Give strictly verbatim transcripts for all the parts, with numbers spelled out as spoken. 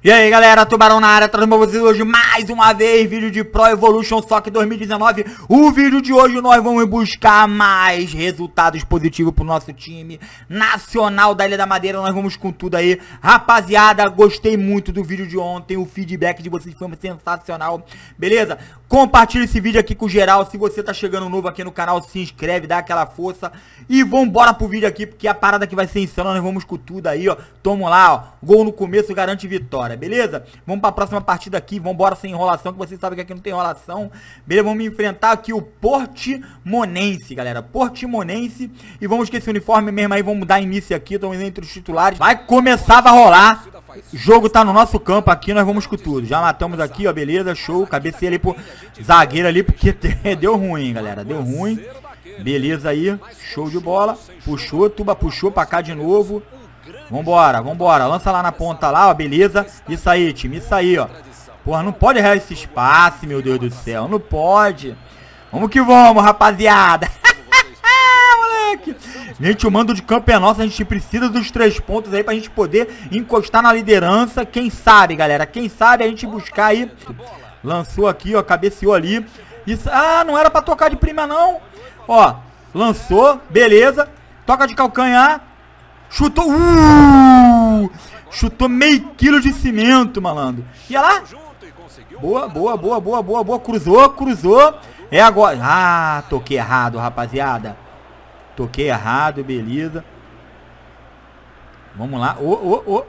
E aí galera, Tubarão na área, trazendo pra vocês hoje mais uma vez vídeo de Pro Evolution Soccer dois mil e dezenove. O vídeo de hoje nós vamos buscar mais resultados positivos pro nosso time nacional da Ilha da Madeira. Nós vamos com tudo aí. Rapaziada, gostei muito do vídeo de ontem, o feedback de vocês foi sensacional, beleza? Compartilha esse vídeo aqui com geral. Se você tá chegando novo aqui no canal, se inscreve, dá aquela força. E vambora pro vídeo aqui, porque a parada que vai ser insana, nós vamos com tudo aí, ó. Tamo lá, ó, gol no começo garante vitória, beleza? Vamos pra próxima partida aqui, vambora sem enrolação, que vocês sabem que aqui não tem enrolação. Beleza, vamos enfrentar aqui o Portimonense, galera, Portimonense. E vamos com esse uniforme mesmo aí, vamos dar início aqui, estamos entre os titulares. Vai começar, vai rolar. O jogo tá no nosso campo aqui, nós vamos com tudo. Já matamos aqui, ó, beleza, show. Cabecei ali pro zagueiro ali, porque deu ruim, galera, deu ruim. Beleza aí, show de bola. Puxou, Tuba puxou pra cá de novo. Vambora, vambora, lança lá na ponta lá, ó, beleza. Isso aí, time, isso aí, ó. Porra, não pode errar esse espaço, meu Deus do céu, não pode. Vamos que vamos, rapaziada. Moleque. Gente, o mando de campo é nosso, a gente precisa dos três pontos aí pra gente poder encostar na liderança. Quem sabe, galera, quem sabe a gente buscar aí. Lançou aqui, ó, cabeceou ali. Isso, ah, não era pra tocar de prima não. Ó, lançou, beleza. Toca de calcanhar. Chutou, uh, chutou meio quilo de cimento, malandro. E olha lá. Boa, boa, boa, boa, boa, boa. Cruzou, cruzou. É agora. Ah, toquei errado, rapaziada. Toquei errado, beleza. Vamos lá. Ô, ô, ô.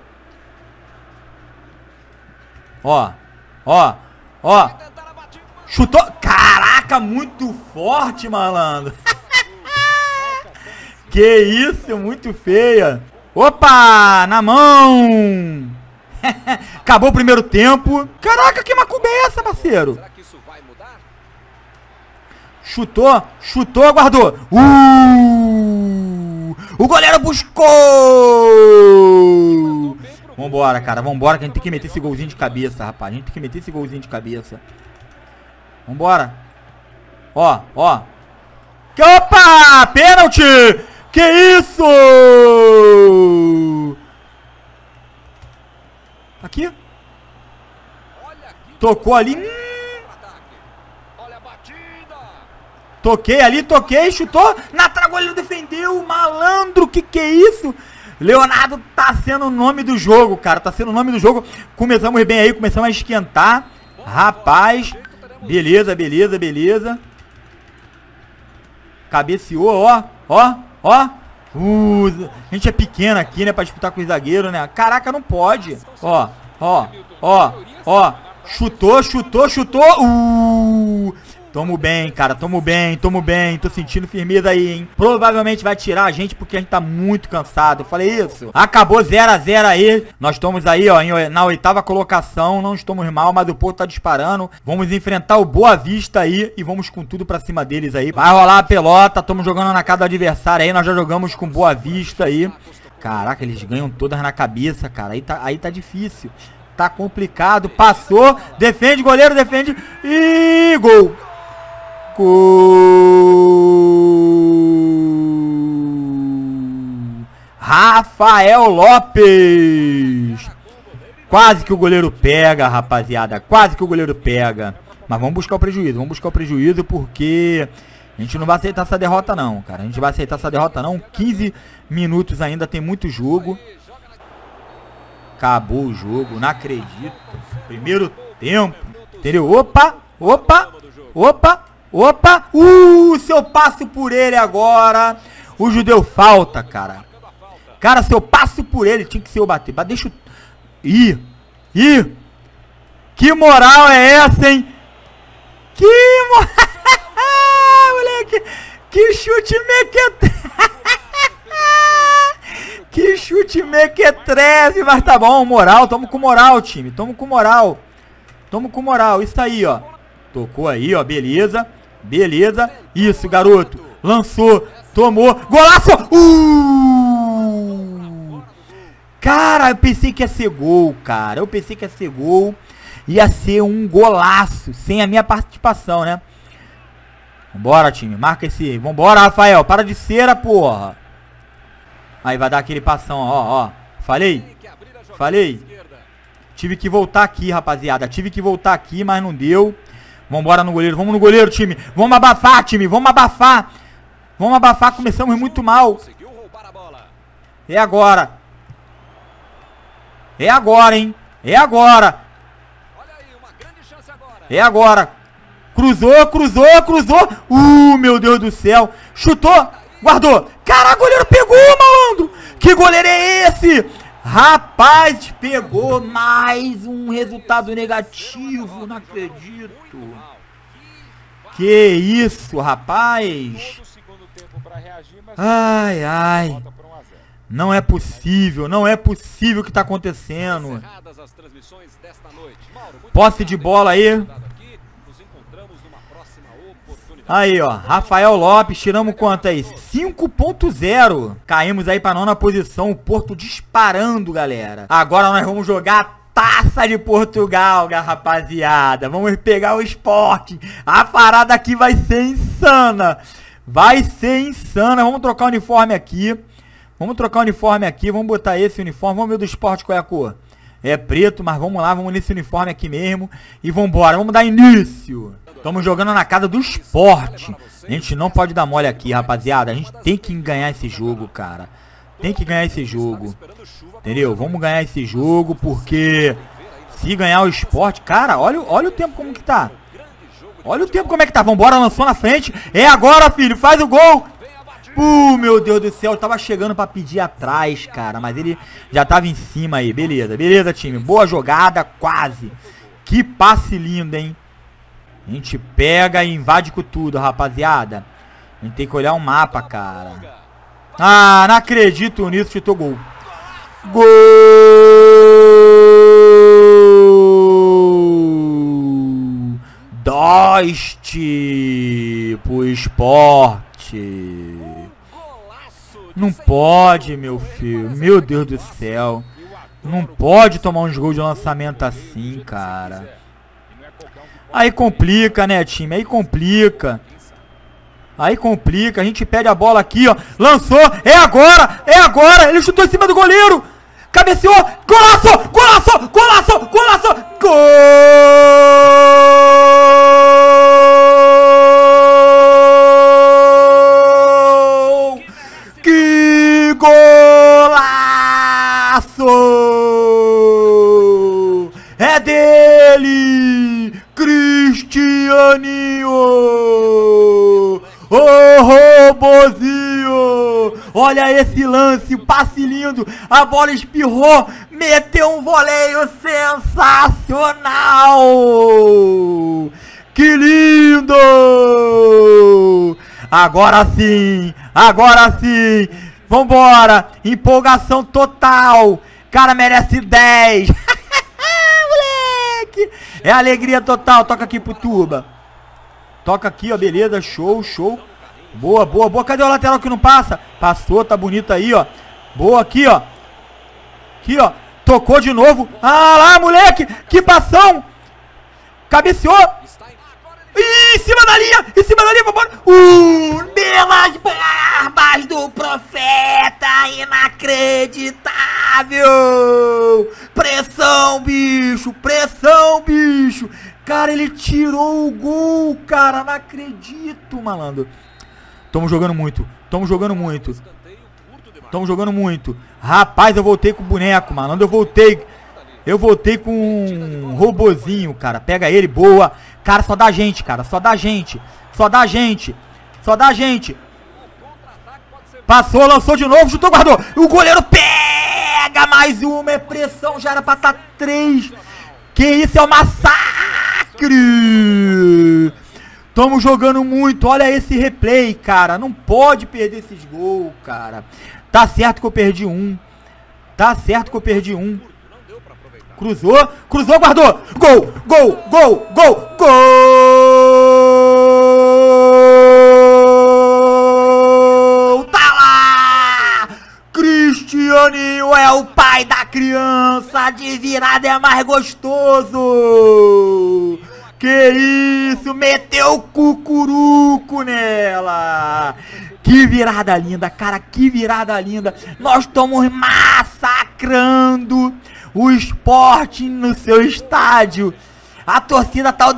Ó, ó, ó. Chutou. Caraca, muito forte, malandro. Que isso, muito feia. Opa, na mão. Acabou o primeiro tempo. Caraca, que macumba é essa, parceiro? Chutou, chutou, guardou. Uh, o goleiro buscou. Vambora, cara, vambora, que a gente tem que meter esse golzinho de cabeça, rapaz. A gente tem que meter esse golzinho de cabeça. Vambora. Ó, ó. Opa, pênalti. Que isso! Aqui. Tocou ali. Hum. Toquei ali, toquei, chutou. Na tragou, ele defendeu. Malandro, que que é isso? Leonardo tá sendo o nome do jogo, cara. Tá sendo o nome do jogo. Começamos bem aí, começamos a esquentar. Rapaz. Beleza, beleza, beleza. Cabeceou, ó, ó. Ó, uh, a gente é pequeno aqui, né, pra disputar com os zagueiros, né? Caraca, não pode. Ó, ó, ó, ó. Chutou, chutou, chutou. Uh, tamo bem, cara, tamo bem, tamo bem. Tô sentindo firmeza aí, hein? Provavelmente vai tirar a gente porque a gente tá muito cansado. Eu falei isso. Acabou zero a zero aí. Nós estamos aí, ó, em, na oitava colocação. Não estamos mal, mas o Porto tá disparando. Vamos enfrentar o Boa Vista aí e vamos com tudo pra cima deles aí. Vai rolar a pelota. Estamos jogando na casa do adversário aí. Nós já jogamos com Boa Vista aí. Caraca, eles ganham todas na cabeça, cara. Aí tá, aí tá difícil. Tá complicado. Passou. Defende, goleiro, defende. E gol. Gol! Rafael Lopes! Quase que o goleiro pega, rapaziada. Quase que o goleiro pega. Mas vamos buscar o prejuízo. Vamos buscar o prejuízo porque a gente não vai aceitar essa derrota não, cara. A gente vai aceitar essa derrota não. quinze minutos ainda, tem muito jogo. Acabou o jogo, não acredito. Primeiro tempo. Entendeu? Opa! Opa! Opa! Opa! Uh, se eu passo por ele agora, o judeu falta, cara. Cara, se eu passo por ele, tinha que ser eu bater. Mas deixa eu... Ih! Ih! Que moral é essa, hein? Que moral... Moleque! Que chute mequetreze! Que chute mequetreze! Mas tá bom, moral. Tamo com moral, time. Tamo com moral. Tamo com moral. Isso aí, ó. Tocou aí, ó. Beleza. Beleza, isso, garoto. Lançou, tomou, golaço! Uh! Cara, eu pensei que ia ser gol, cara. Eu pensei que ia ser gol. Ia ser um golaço, sem a minha participação, né? Vambora, time, marca esse... Vambora, Rafael, para de cera, porra. Aí vai dar aquele passão, ó, ó. Falei, falei. Tive que voltar aqui, rapaziada. Tive que voltar aqui, mas não deu. Vambora no goleiro. Vamos no goleiro, time. Vamos abafar, time. Vamos abafar. Vamos abafar. Começamos muito mal. É agora. É agora, hein. É agora. É agora. Cruzou, cruzou, cruzou. Uh, meu Deus do céu. Chutou. Guardou. Caraca, o goleiro pegou, malandro. Que goleiro é esse? Rapaz, pegou mais um resultado negativo. Não acredito. Que isso, rapaz. Ai, ai. Não é possível, não é possível o que tá acontecendo. Posse de bola aí. Aí, ó, Rafael Lopes, tiramos quanto aí? cinco ponto zero. Caímos aí pra nona posição, o Porto disparando, galera. Agora nós vamos jogar Taça de Portugal, rapaziada. Vamos pegar o Sport. A parada aqui vai ser insana. Vai ser insana. Vamos trocar o uniforme aqui. Vamos trocar o uniforme aqui. Vamos botar esse uniforme. Vamos ver do Sport qual é a cor. É preto, mas vamos lá. Vamos nesse uniforme aqui mesmo. E vambora. Vamos dar início. Estamos jogando na casa do Sport. A gente não pode dar mole aqui, rapaziada. A gente tem que ganhar esse jogo, cara. Tem que ganhar esse jogo. Entendeu? Vamos ganhar esse jogo, porque se ganhar o Sport... Cara, olha, olha o tempo como que tá. Olha o tempo como é que tá. Vambora, lançou na frente. É agora, filho. Faz o gol. Uh, meu Deus do céu. Eu tava chegando pra pedir atrás, cara. Mas ele já tava em cima aí. Beleza, beleza, time. Boa jogada, quase. Que passe lindo, hein. A gente pega e invade com tudo, rapaziada. A gente tem que olhar o mapa, cara. Ah, não acredito nisso. Chutou gol. Gol! Doste pro Sport. Não pode, meu filho. Meu Deus do céu. Não pode tomar uns gols de lançamento assim, cara. Aí complica, né, time? Aí complica. Aí complica. A gente perde a bola aqui, ó. Lançou. É agora. É agora. Ele chutou em cima do goleiro. Cabeceou. Golaço. Golaço. Golaço. Golaço. Gol. Que golaço. É dele. Cristianinho! Ô, robozinho! Olha esse lance, passe lindo! A bola espirrou, meteu um voleio sensacional! Que lindo! Agora sim! Agora sim! Vambora! Empolgação total! Cara, merece dez! É alegria total. Toca aqui pro Turba. Toca aqui, ó. Beleza. Show, show. Boa, boa, boa. Cadê o lateral que não passa? Passou, tá bonito aí, ó. Boa aqui, ó. Aqui, ó. Tocou de novo. Ah lá, moleque. Que passão. Cabeceou. Ih, em cima da linha. Em cima da linha. Vambora. Uh, pelas barbas do profeta. Inacreditável. Pressão, bicho. Pressão, bicho. Cara, ele tirou o gol, cara. Não acredito, malandro. Tamo jogando muito. Tamo jogando muito. Tamo jogando muito. Rapaz, eu voltei com o boneco, malandro. Eu voltei. Eu voltei com um robozinho, cara. Pega ele, boa. Cara, só dá gente, cara. Só dá gente. Só dá gente. Só dá gente. Passou, lançou de novo, chutou, guardou. O goleiro pega mais uma. É pressão, já era pra estar três. Que isso, é um massacre. Tamo jogando muito. Olha esse replay, cara. Não pode perder esses gols, cara. Tá certo que eu perdi um. Tá certo que eu perdi um. Cruzou, cruzou, guardou. Gol, gol, gol, gol, gol. Tá lá. Cristianinho é o pai da criança. De virada é mais gostoso. Que isso, meteu o cucuruco nela. Que virada linda, cara, que virada linda. Nós estamos massacrando o Sporting no seu estádio. A torcida tá o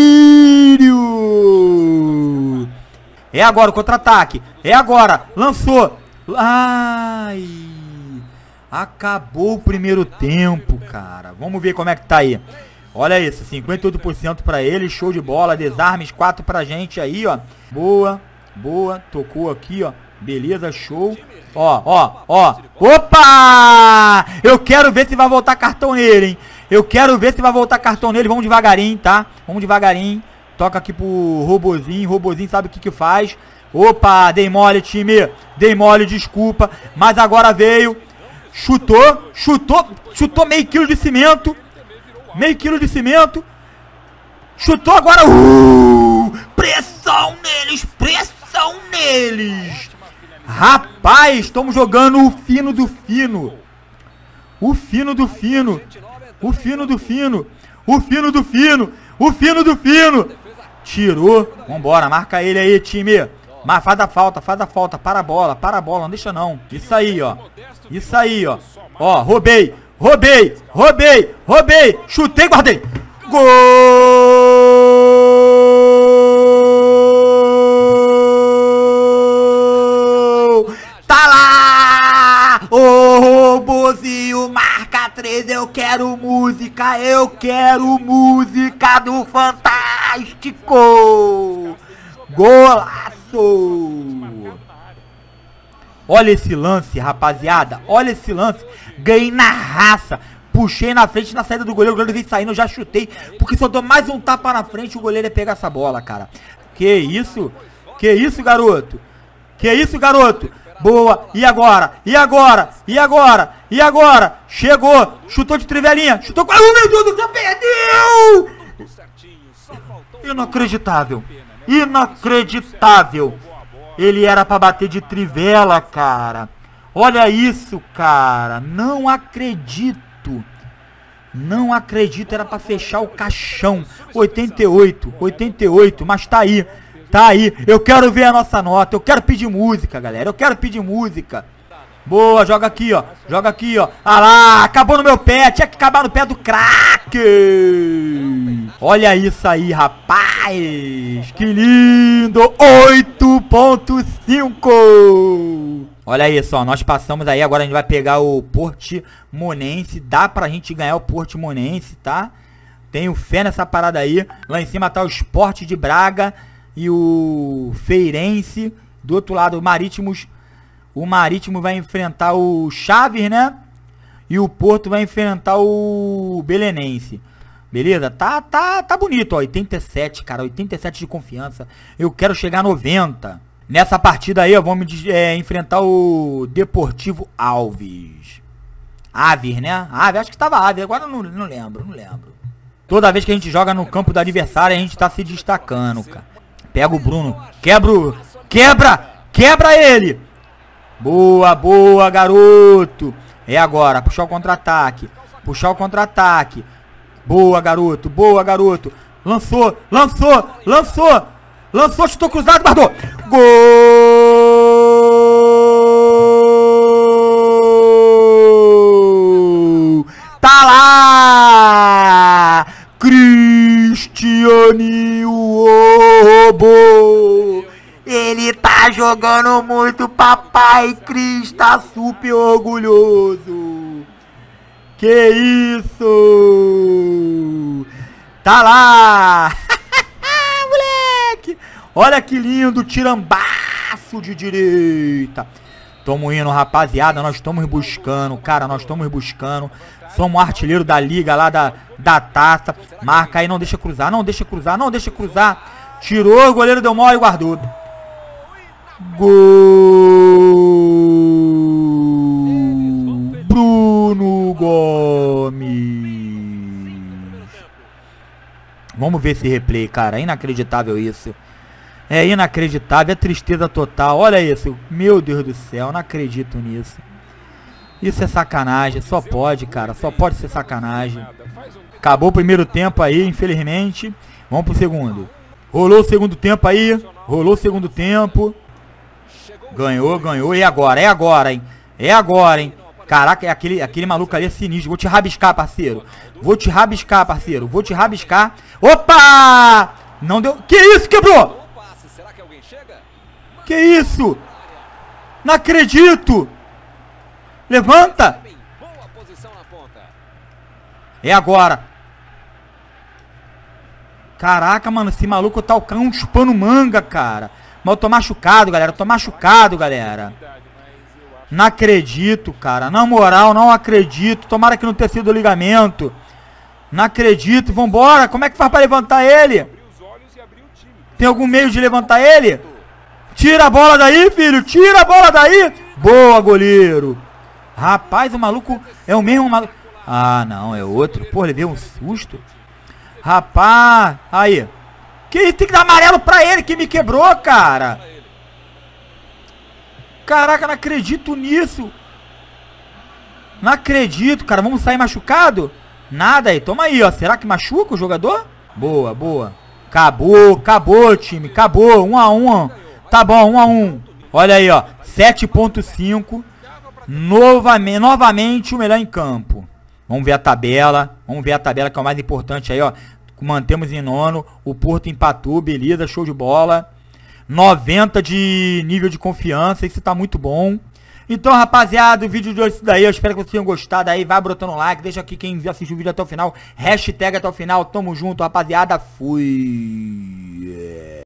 delírio. É agora o contra-ataque. É agora. Lançou. Ai. Acabou o primeiro tempo, cara. Vamos ver como é que tá aí. Olha isso. cinquenta e oito por cento pra ele. Show de bola. Desarmes quatro pra gente aí, ó. Boa. Boa. Tocou aqui, ó. Beleza. Show. Ó, ó, ó. Opa! Eu quero ver se vai voltar cartão nele, hein. Eu quero ver se vai voltar cartão nele. Vamos devagarinho, tá? Vamos devagarinho. Toca aqui pro Robozinho. Robozinho sabe o que que faz. Opa, dei mole, time. Dei mole, desculpa. Mas agora veio. Chutou. Chutou. Chutou meio quilo de cimento. Meio quilo de cimento. Chutou agora. Uh! Pressão neles. Pressão neles. Rapaz, estamos jogando o fino do fino. O fino do fino. O fino do fino. O fino do fino. O fino do fino. Tirou. Vambora, marca ele aí, time. Mas faz a falta, faz a falta. Para a bola, para a bola, não deixa não. Isso aí, ó. Isso aí, ó. Ó, roubei. Roubei. Roubei. Roubei. Chutei, guardei. Gol! Tá lá! Ô, Robozinho, marca três. Eu quero música. Eu quero música do Fantástico. Golaço! Olha esse lance, rapaziada. Olha esse lance. Ganhei na raça. Puxei na frente, na saída do goleiro. O goleiro veio saindo, eu já chutei. Porque se eu dou mais um tapa na frente, o goleiro ia pegar essa bola, cara. Que isso? Que isso, garoto? Que isso, garoto? Boa. E agora? E agora? E agora? E agora? Chegou. Chutou de trivelinha. Chutou com... Oh, meu Deus do céu, perdeu! Inacreditável. Inacreditável. Ele era pra bater de trivela, cara. Olha isso, cara. Não acredito. Não acredito. Era pra fechar o caixão. oitenta e oito. oitenta e oito. Mas tá aí. Tá aí. Eu quero ver a nossa nota. Eu quero pedir música, galera. Eu quero pedir música. Boa, joga aqui, ó. Joga aqui, ó. Ah lá, acabou no meu pé. Tinha que acabar no pé do craque. Olha isso aí, rapaz. Que lindo. oito ponto cinco. Olha isso, ó. Nós passamos aí. Agora a gente vai pegar o Portimonense. Dá pra gente ganhar o Portimonense, tá? Tenho fé nessa parada aí. Lá em cima tá o Sport de Braga e o Feirense. Do outro lado, o Marítimos. O Marítimo vai enfrentar o Chaves, né? E o Porto vai enfrentar o Belenense. Beleza? Tá, tá, tá bonito, ó. oitenta e sete, cara. oitenta e sete de confiança. Eu quero chegar a noventa. Nessa partida aí, ó, vamos é, enfrentar o Deportivo Alves. Aves, né? Aves, acho que tava Aves. Agora não, não lembro, não lembro. Toda vez que a gente joga no campo do adversário, a gente tá se destacando, cara. Pega o Bruno. Quebra o... Quebra! Quebra ele! Boa, boa, garoto. É agora, puxar o contra-ataque. Puxar o contra-ataque. Boa, garoto, boa, garoto. Lançou, lançou, lançou. Lançou, chutou cruzado, guardou. Gol! Tá lá! Cristiane, o robô. Ele tá jogando muito, papai Cris tá super orgulhoso. Que isso? Tá lá. Moleque. Olha que lindo, tirambaço de direita. Tamo indo, rapaziada, nós estamos buscando, cara, nós estamos buscando. Somos artilheiro da liga lá, da, da taça. Marca aí, não deixa cruzar, não deixa cruzar, não deixa cruzar. Tirou, o goleiro deu mole e guardou. Gol! Bruno Gomes. Vamos ver esse replay, cara. É inacreditável isso. É inacreditável, é tristeza total. Olha isso. Meu Deus do céu, não acredito nisso. Isso é sacanagem. Só pode, cara. Só pode ser sacanagem. Acabou o primeiro tempo aí, infelizmente. Vamos pro segundo. Rolou o segundo tempo aí. Rolou o segundo tempo. Ganhou, ganhou. E agora? É agora, hein? É agora, hein? Caraca, é aquele, aquele maluco ali é sinistro. Vou te rabiscar, parceiro. Vou te rabiscar, parceiro. Vou te rabiscar. Opa! Não deu... Que isso? Quebrou! Que isso? Não acredito! Levanta! É agora. Caraca, mano. Esse maluco tá o cão chupando manga, cara. Mas eu tô machucado, galera. Eu tô machucado, galera. Não acredito, cara. Na moral, não acredito. Tomara que não tenha sido o ligamento. Não acredito. Vambora. Como é que faz pra levantar ele? Tem algum meio de levantar ele? Tira a bola daí, filho. Tira a bola daí. Boa, goleiro. Rapaz, o maluco é o mesmo maluco. Ah, não. É outro. Pô, levei um susto. Rapaz. Aí. Que isso? Tem que dar amarelo pra ele que me quebrou, cara. Caraca, não acredito nisso. Não acredito, cara. Vamos sair machucado? Nada aí. Toma aí, ó. Será que machuca o jogador? Boa, boa. Acabou, acabou, time. Acabou. Um a um. Tá bom, um a um. Olha aí, ó. sete ponto cinco. Novamente, novamente o melhor em campo. Vamos ver a tabela. Vamos ver a tabela que é o mais importante aí, ó. Mantemos em nono. O Porto empatou. Beleza, show de bola. noventa de nível de confiança, isso tá muito bom. Então, rapaziada, o vídeo de hoje é isso daí. Eu espero que vocês tenham gostado aí. Vai brotando like, deixa aqui quem assistiu o vídeo até o final. Hashtag até o final. Tamo junto, rapaziada. Fui.